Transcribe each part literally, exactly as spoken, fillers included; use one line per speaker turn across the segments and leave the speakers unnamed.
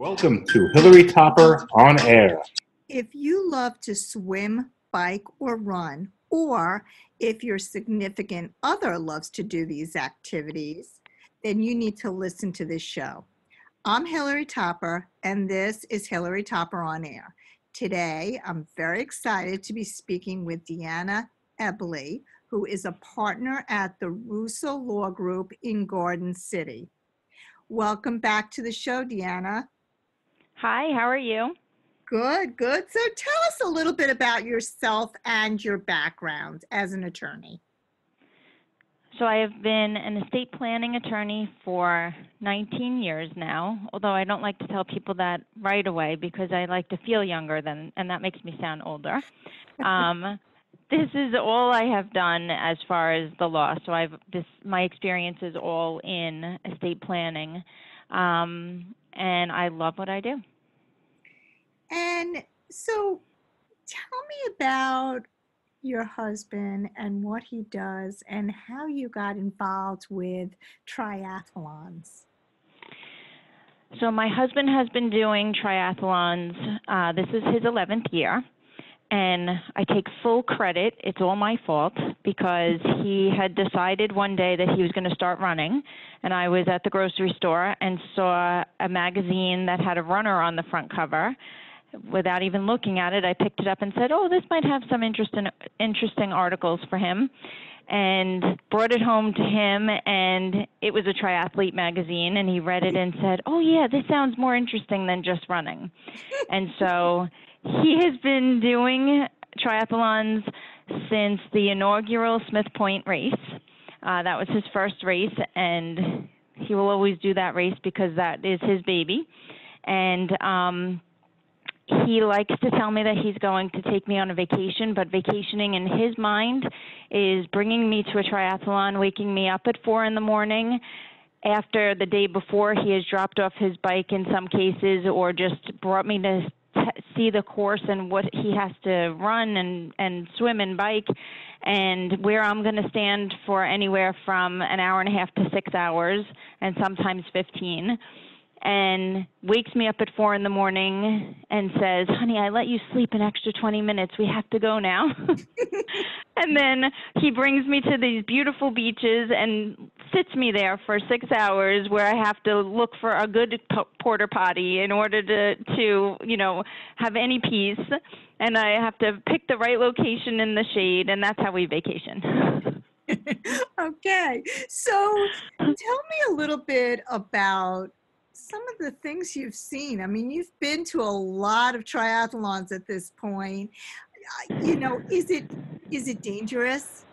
Welcome to Hilary Topper on Air.
If you love to swim, bike, or run, or if your significant other loves to do these activities, then you need to listen to this show. I'm Hilary Topper, and this is Hilary Topper on Air. Today, I'm very excited to be speaking with Deanna Eble, who is a partner at the Russo Law Group in Garden City. Welcome back to the show, Deanna.
Hi, how are you?
Good, good. So tell us a little bit about yourself and your background as an attorney.
So I have been an estate planning attorney for nineteen years now, although I don't like to tell people that right away because I like to feel younger than, and that makes me sound older. Um, this is all I have done as far as the law. So I've this my experience is all in estate planning, um, and I love what I do.
And so tell me about your husband and what he does and how you got involved with triathlons.
So my husband has been doing triathlons. Uh, this is his eleventh year, and I take full credit. It's all my fault because he had decided one day that he was going to start running, and I was at the grocery store and saw a magazine that had a runner on the front cover. Without even looking at it, I picked it up and said, oh, this might have some interesting, interesting articles for him, and brought it home to him, and it was a triathlete magazine, and he read it and said, oh, yeah, this sounds more interesting than just running. And so he has been doing triathlons since the inaugural Smith Point race. Uh, that was his first race, and he will always do that race because that is his baby. And um, he likes to tell me that he's going to take me on a vacation, but vacationing in his mind is bringing me to a triathlon, waking me up at four in the morning. After the day before, he has dropped off his bike in some cases or just brought me to t- see the course and what he has to run and, and swim and bike, and where I'm going to stand for anywhere from an hour and a half to six hours and sometimes fifteen. And wakes me up at four in the morning and says, honey, I let you sleep an extra twenty minutes. We have to go now. And then he brings me to these beautiful beaches and sits me there for six hours where I have to look for a good porta potty in order to, to, you know, have any peace. And I have to pick the right location in the shade, and that's how we vacation.
Okay. So tell me a little bit about some of the things you've seen. I mean, you've been to a lot of triathlons at this point. You know, is it is it dangerous?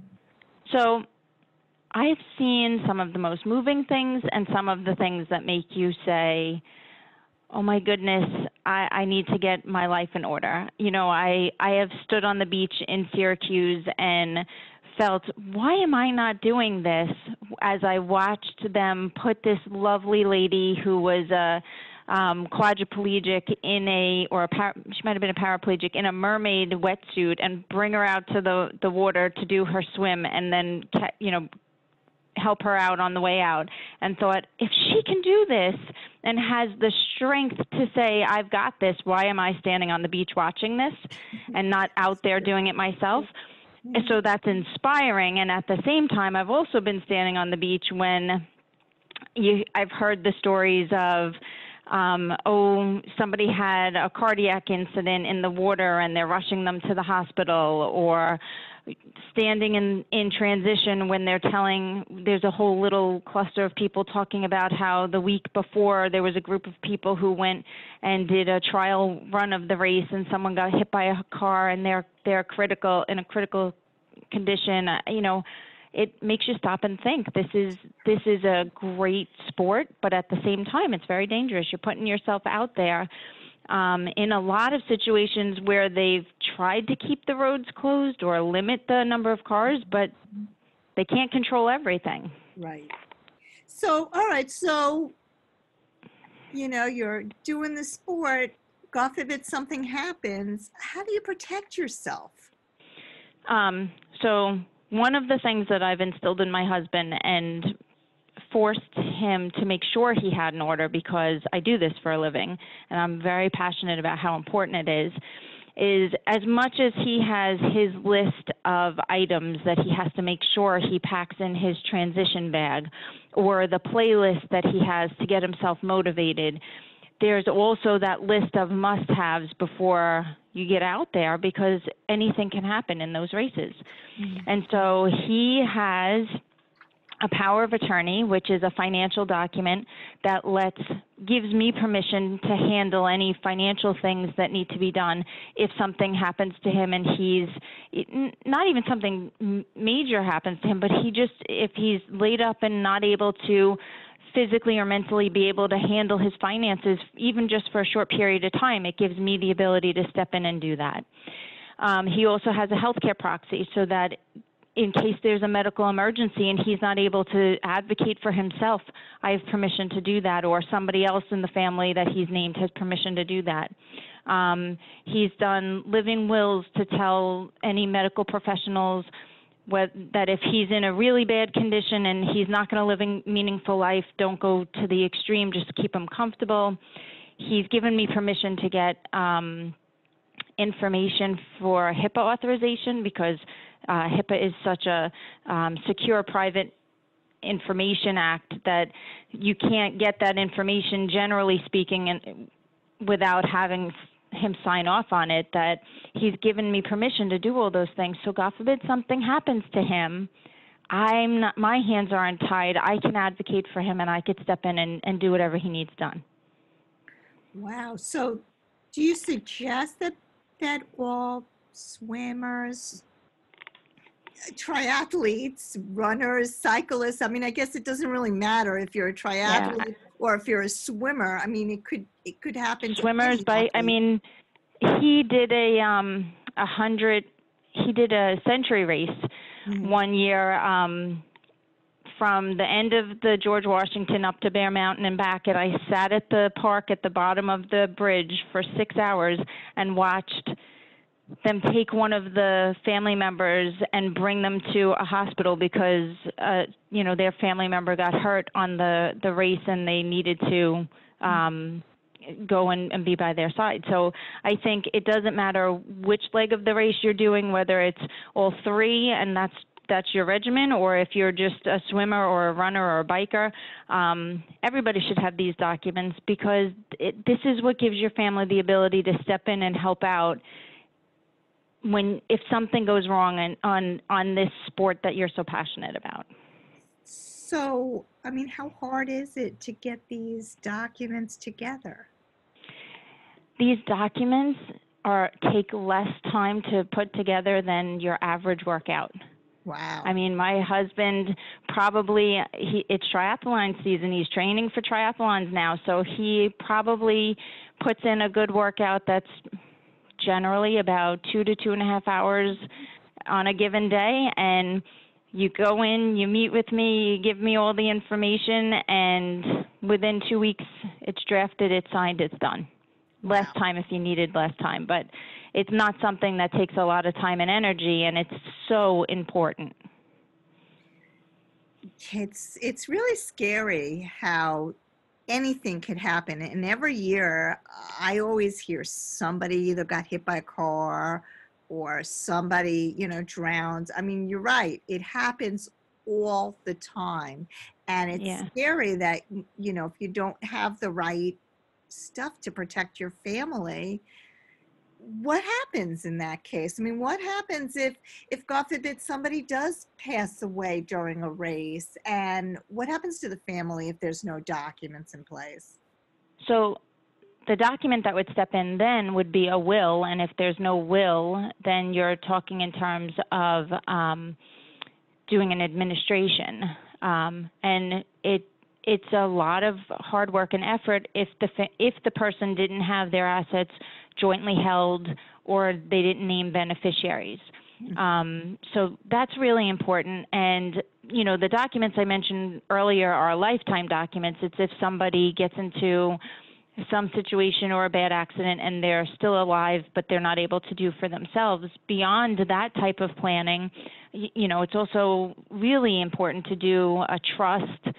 So I've seen some of the most moving things and some of the things that make you say, oh my goodness, I, I need to get my life in order. You know, I, I have stood on the beach in Syracuse and felt, why am I not doing this? As I watched them put this lovely lady who was a um, quadriplegic in a, or a par- she might have been a paraplegic in a mermaid wetsuit and bring her out to the, the water to do her swim and then, you know, help her out on the way out, and thought, if she can do this and has the strength to say, I've got this, why am I standing on the beach watching this and not out there doing it myself? So that's inspiring. And at the same time, I've also been standing on the beach when you, I've heard the stories of, um, oh, somebody had a cardiac incident in the water and they're rushing them to the hospital, or standing in, in transition when they're telling, there's a whole little cluster of people talking about how the week before there was a group of people who went and did a trial run of the race and someone got hit by a car and they're they're critical in a critical condition. You know, it makes you stop and think. This is this is a great sport, but at the same time, it's very dangerous. You're putting yourself out there. Um, in a lot of situations where they've tried to keep the roads closed or limit the number of cars, but they can't control everything.
Right. So, all right. So, you know, you're doing the sport. God forbid something happens. How do you protect yourself? Um,
so one of the things that I've instilled in my husband and forced him to make sure he had an order, because I do this for a living and I'm very passionate about how important it is, is as much as he has his list of items that he has to make sure he packs in his transition bag, or the playlist that he has to get himself motivated, there's also that list of must-haves before you get out there, because anything can happen in those races. Mm-hmm. And so he has a power of attorney, which is a financial document that lets, gives me permission to handle any financial things that need to be done if something happens to him and he's, not even something major happens to him, but he just, if he's laid up and not able to physically or mentally be able to handle his finances, even just for a short period of time, it gives me the ability to step in and do that. Um, he also has a healthcare proxy, so that in case there's a medical emergency and he's not able to advocate for himself, I have permission to do that, or somebody else in the family that he's named has permission to do that. Um, he's done living wills to tell any medical professionals what, that if he's in a really bad condition and he's not going to live a meaningful life, don't go to the extreme, just keep him comfortable. He's given me permission to get um, information for HIPAA authorization, because uh, HIPAA is such a um, secure private information act that you can't get that information, generally speaking, and without having him sign off on it, that he's given me permission to do all those things. So God forbid something happens to him, I'm not, my hands aren't tied. I can advocate for him and I could step in and, and do whatever he needs done.
Wow. So do you suggest that, that all swimmers, triathletes, runners, cyclists, I mean, I guess it doesn't really matter if you're a triathlete yeah. or if you're a swimmer. I mean, it could it could happen to
swimmers. By I mean, he did a um a hundred. He did a century race mm-hmm. one year um, from the end of the George Washington up to Bear Mountain and back. And I sat at the park at the bottom of the bridge for six hours and watched them take one of the family members and bring them to a hospital because, uh, you know, their family member got hurt on the, the race and they needed to um, go and, and be by their side. So I think it doesn't matter which leg of the race you're doing, whether it's all three and that's that's your regimen, or if you're just a swimmer or a runner or a biker, um, everybody should have these documents, because it, this is what gives your family the ability to step in and help out when if something goes wrong on, on, on this sport that you're so passionate about.
So, I mean, how hard is it to get these documents together?
These documents are take less time to put together than your average workout.
Wow.
I mean, my husband probably, he, it's triathlon season. He's training for triathlons now, so he probably puts in a good workout that's generally about two to two and a half hours on a given day. And you go in, you meet with me, you give me all the information, and within two weeks, it's drafted, it's signed, it's done. Wow. Less time if you needed less time, but it's not something that takes a lot of time and energy, and it's so important.
It's, it's really scary how anything could happen. And every year, I always hear somebody either got hit by a car or somebody, you know, drowns. I mean, you're right. It happens all the time. And it's yeah. scary that, you know, if you don't have the right stuff to protect your family, what happens in that case? I mean, what happens if, if God forbid somebody does pass away during a race, and what happens to the family if there's no documents in place?
So the document that would step in then would be a will, and if there's no will, then you're talking in terms of um, doing an administration, um, and it it's a lot of hard work and effort if the if the person didn't have their assets jointly held or they didn't name beneficiaries. Um, so that's really important. And, you know, the documents I mentioned earlier are lifetime documents. It's if somebody gets into some situation or a bad accident and they're still alive, but they're not able to do for themselves. Beyond that type of planning, you know, it's also really important to do a trust,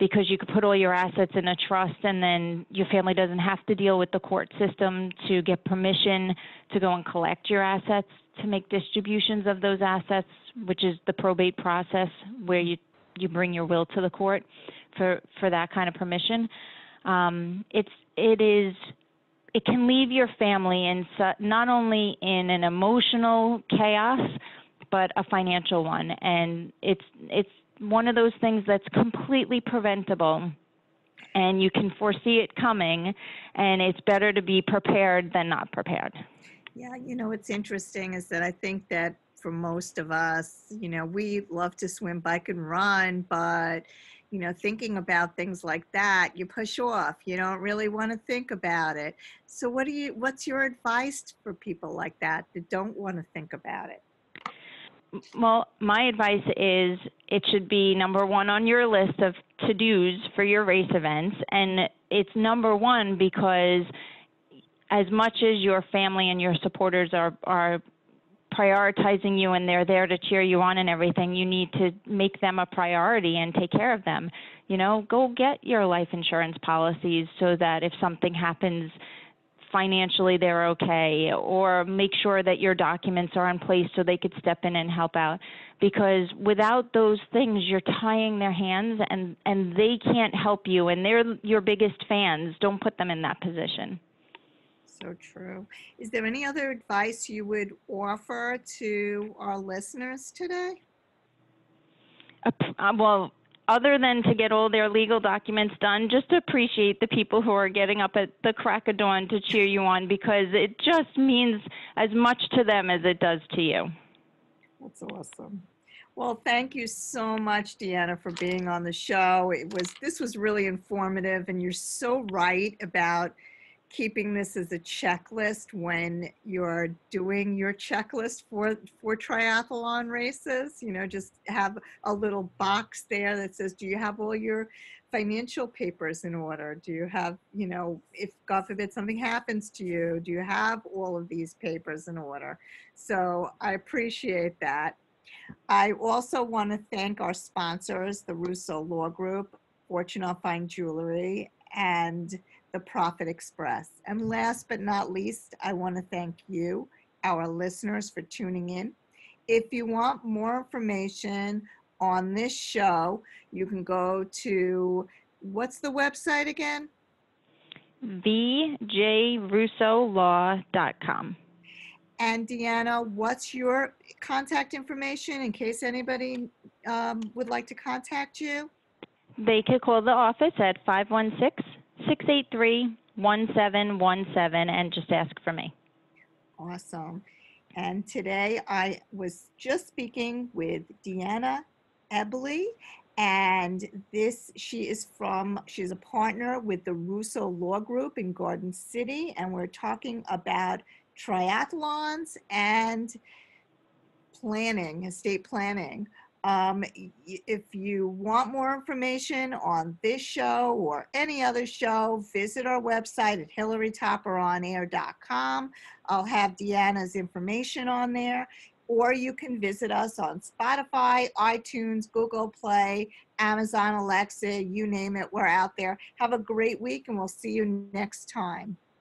because you could put all your assets in a trust, and then your family doesn't have to deal with the court system to get permission to go and collect your assets, to make distributions of those assets, which is the probate process where you, you bring your will to the court for, for that kind of permission. Um, it's, it is, it can leave your family in su- not only in an emotional chaos, but a financial one. And it's, it's one of those things that's completely preventable, and you can foresee it coming, and it's better to be prepared than not prepared.
Yeah, you know, what's interesting is that I think that for most of us, you know, we love to swim, bike, and run, but, you know, thinking about things like that, you push off. You don't really want to think about it. So what do you, what's your advice for people like that that don't want to think about it?
Well, my advice is it should be number one on your list of to-dos for your race events. And it's number one because as much as your family and your supporters are, are prioritizing you and they're there to cheer you on and everything, you need to make them a priority and take care of them. You know, go get your life insurance policies so that if something happens financially they're okay, or make sure that your documents are in place so they could step in and help out. Because without those things, you're tying their hands and, and they can't help you, and they're your biggest fans. Don't put them in that position.
So true. Is there any other advice you would offer to our listeners today?
Uh, well, other than to get all their legal documents done, just appreciate the people who are getting up at the crack of dawn to cheer you on, because it just means as much to them as it does to you.
That's awesome. Well, thank you so much, Deanna, for being on the show. It was, this was really informative, and you're so right about keeping this as a checklist when you're doing your checklist for, for triathlon races. You know, just have a little box there that says, do you have all your financial papers in order? Do you have, you know, if God forbid something happens to you, do you have all of these papers in order? So I appreciate that. I also want to thank our sponsors, the Russo Law Group, Fortune on Fine Jewelry, and the Profit Express. And last but not least, I want to thank you, our listeners, for tuning in. If you want more information on this show, you can go to, what's the website again?
v j russo law dot com.
And Deanna, what's your contact information in case anybody um, would like to contact you?
They could call the office at five one six, six eight three, one seven one seven and just ask for me.
Awesome. And today I was just speaking with Deanna Eble, and this, she is from, she's a partner with the Russo Law Group in Garden City, and we're talking about triathlons and planning, estate planning. Um, if you want more information on this show or any other show, visit our website at hilary topper on air dot com. I'll have Deanna's information on there, or you can visit us on Spotify, iTunes, Google Play, Amazon, Alexa, you name it, we're out there. Have a great week, and we'll see you next time.